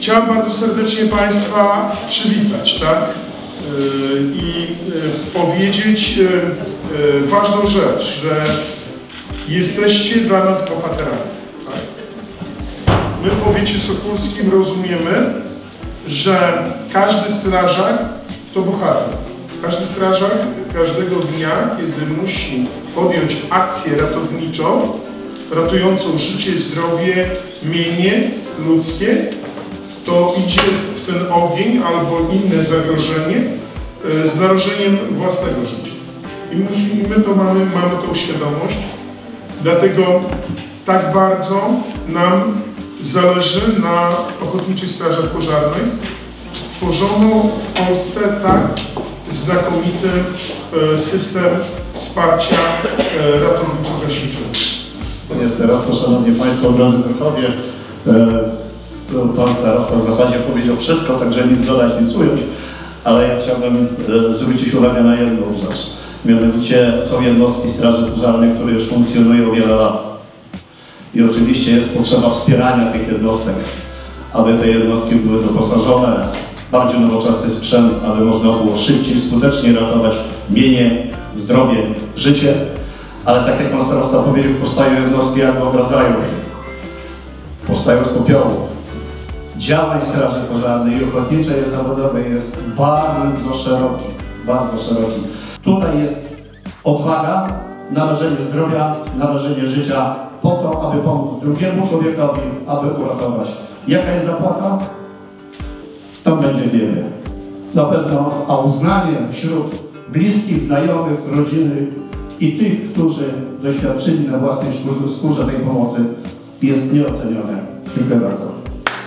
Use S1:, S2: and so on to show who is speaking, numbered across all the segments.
S1: Chciałem bardzo serdecznie Państwa przywitać, tak? I powiedzieć ważną rzecz, że jesteście dla nas bohaterami. Tak? My w powiecie sokólskim rozumiemy, że każdy strażak to bohater. Każdy strażak każdego dnia, kiedy musi podjąć akcję ratowniczą, ratującą życie, zdrowie, mienie ludzkie, to idzie w ten ogień albo inne zagrożenie z narażeniem własnego życia. I my to mamy tą świadomość, dlatego tak bardzo nam zależy na Ochotniczych Strażach Pożarnych. Tworzono w Polsce tak znakomity system wsparcia ratowniczo-gaśniczego.
S2: Jest teraz to, Szanowni Państwo, drodzy druhowie, Pan starosta w zasadzie powiedział wszystko, także nic dodać, nic ująć, ale ja chciałbym zwrócić uwagę na jedną rzecz. Mianowicie są jednostki Straży Pożarnej, które już funkcjonują wiele lat. I oczywiście jest potrzeba wspierania tych jednostek, aby te jednostki były doposażone w bardziej nowoczesny sprzęt, aby można było szybciej, skutecznie ratować mienie, zdrowie, życie. Ale tak jak Pan starosta powiedział, powstają jednostki, jakby odradzają się. Powstają z popiołu. Działań Straży Pożarnej i ochotniczej zawodowej jest bardzo szeroki. Tutaj jest odwaga, narażenie zdrowia, narażenie życia po to, aby pomóc drugiemu człowiekowi, aby uratować. Jaka jest zapłata? Tam będzie wiele. Na pewno, a uznanie wśród bliskich, znajomych, rodziny i tych, którzy doświadczyli na własnej skórze tej pomocy, jest nieocenione. Dziękuję bardzo.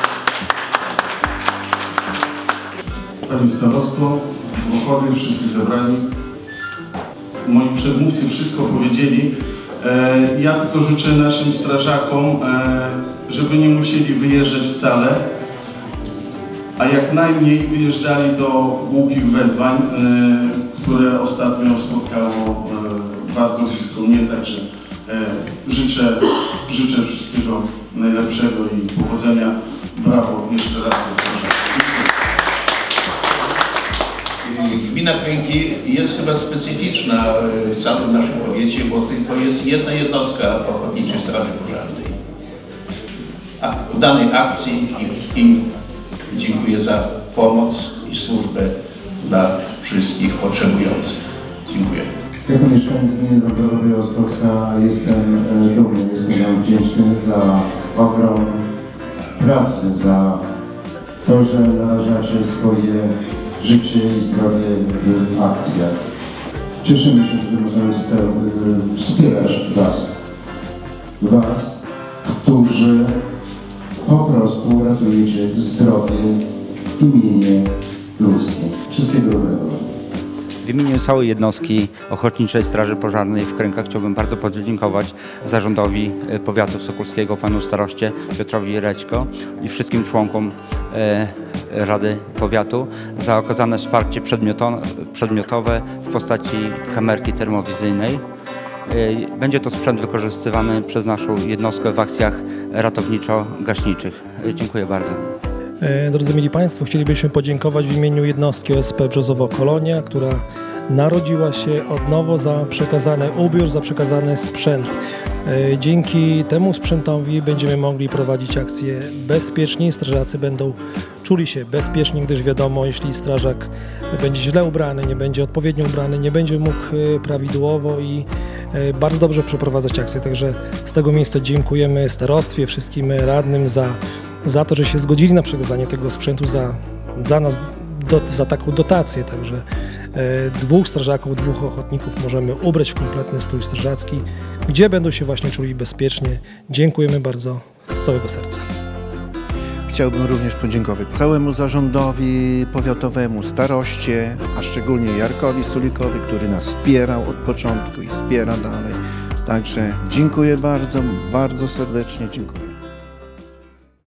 S3: Pani starosto, bohowie, wszyscy zebrani. Moi przedmówcy wszystko powiedzieli. Ja tylko życzę naszym strażakom, żeby nie musieli wyjeżdżać wcale, a jak najmniej wyjeżdżali do głupich wezwań, które ostatnio spotkało bardzo blisko mnie, także życzę wszystkiego najlepszego i powodzenia. Brawo jeszcze raz.
S4: Gmina Kręgi jest chyba specyficzna w całym naszym powiecie, bo tylko jest jedna jednostka Ochotniczej Straży Pożarnej. A w danej akcji im dziękuję za pomoc i służbę dla wszystkich potrzebujących. Dziękuję.
S5: Jako mieszkaniec gminy Dąbrowa Białostocka jestem dumny, jestem wam wdzięczny za ogrom pracy, za to, że narażacie swoje życie i zdrowie w akcjach. Cieszymy się, że możemy wspierać Was, którzy po prostu ratujecie zdrowie i mienie ludzkie. Wszystkiego dobrego.
S6: W imieniu całej jednostki Ochotniczej Straży Pożarnej w Krękach chciałbym bardzo podziękować zarządowi powiatu sokólskiego, panu staroście Piotrowi Rećko i wszystkim członkom Rady Powiatu za okazane wsparcie przedmiotowe w postaci kamerki termowizyjnej. Będzie to sprzęt wykorzystywany przez naszą jednostkę w akcjach ratowniczo-gaśniczych. Dziękuję bardzo.
S7: Drodzy mili Państwo, chcielibyśmy podziękować w imieniu jednostki OSP Brzozowo-Kolonia, która narodziła się od nowo za przekazany ubiór, za przekazany sprzęt. Dzięki temu sprzętowi będziemy mogli prowadzić akcje bezpieczniej, strażacy będą czuli się bezpiecznie, gdyż wiadomo, jeśli strażak będzie źle ubrany, nie będzie odpowiednio ubrany, nie będzie mógł prawidłowo i bardzo dobrze przeprowadzać akcje. Także z tego miejsca dziękujemy starostwie, wszystkim radnym za to, że się zgodzili na przekazanie tego sprzętu za taką dotację. Także dwóch strażaków, dwóch ochotników możemy ubrać w kompletny strój strażacki, gdzie będą się właśnie czuli bezpiecznie. Dziękujemy bardzo z całego serca.
S8: Chciałbym również podziękować całemu zarządowi powiatowemu, staroście, a szczególnie Jarkowi Sulikowi, który nas wspierał od początku i wspiera dalej. Także dziękuję bardzo, bardzo serdecznie dziękuję.